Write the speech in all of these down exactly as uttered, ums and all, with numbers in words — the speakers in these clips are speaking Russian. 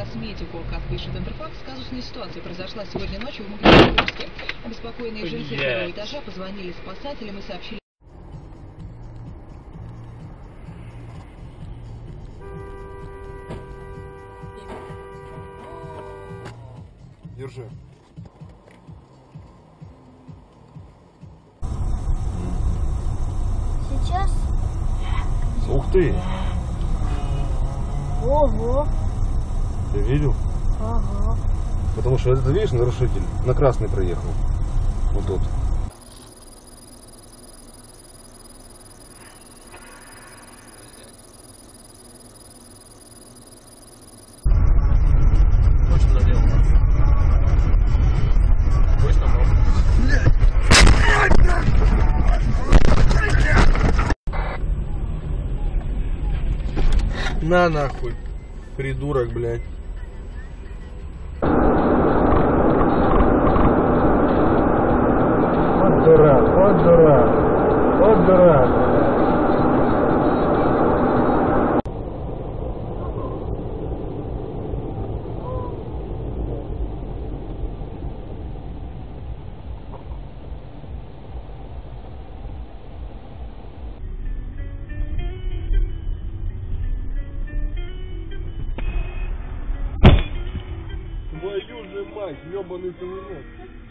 косметику. Как пишет Интерфакс, казусная ситуация произошла сегодня ночью в Магнитогорске. Обеспокоенные жильцы первого этажа позвонили спасателям и сообщили. Держи. Сейчас. Ух ты! Ого! Ты видел? Ага. Потому что это, видишь, нарушитель на красный проехал. Вот тут. Точно надел. Точно мог. На нахуй, придурок, блядь. Вот дурак, вот дурак, вот дурак. Твою же мать, ёбаный пулемет.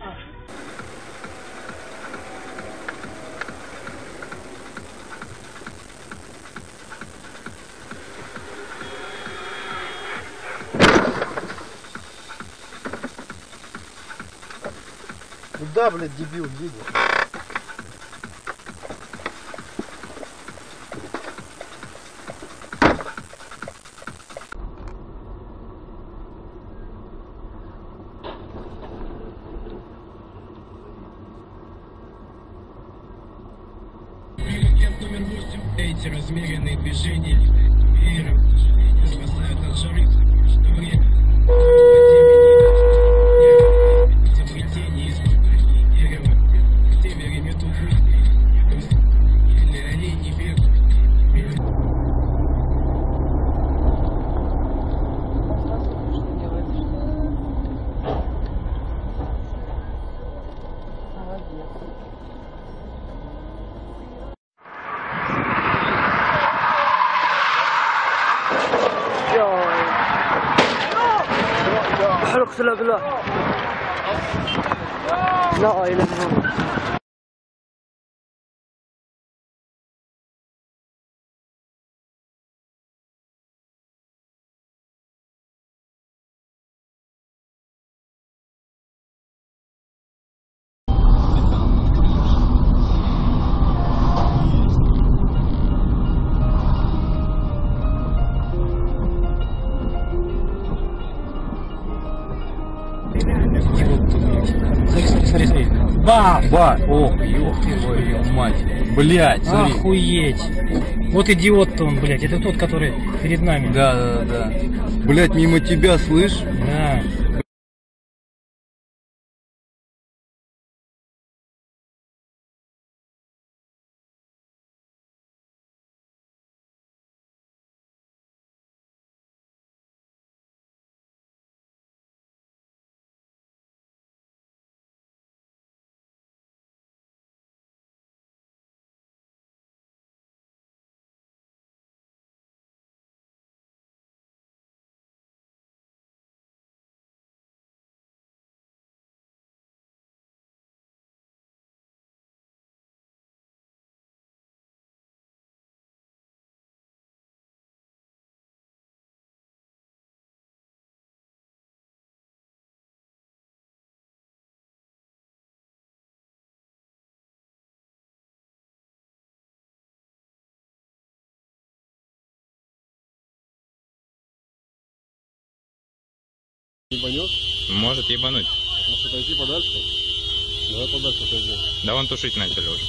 Куда, блядь, дебил, едешь? Номер восемь. Эти размеренные движения мира спасают от жары, что время изобретение из дерева в севере метут или оленей век. اقسم بالله لا اله الا الله. Смотри, смотри. Ба! Ба! Ох, ёб твою мать. Блять, смотри. Охуеть. Вот идиот-то он, блядь. Это тот, который перед нами. Да, да, да. Блять, мимо тебя, слышь? Да. Ебанет? Может ебануть. Может отойти подальше? Давай подальше отойди. Да вон тушить начали уже.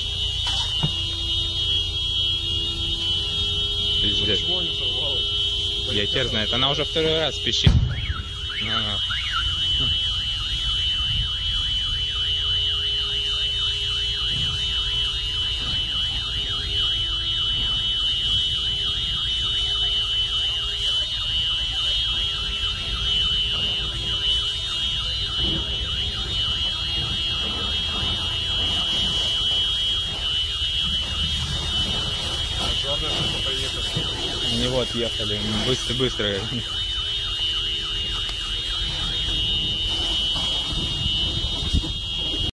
Пиздец. Почему не сорвалась? Я теперь знаю, она уже второй раз пищит. Ага. Не вот ехали, быстро-быстро.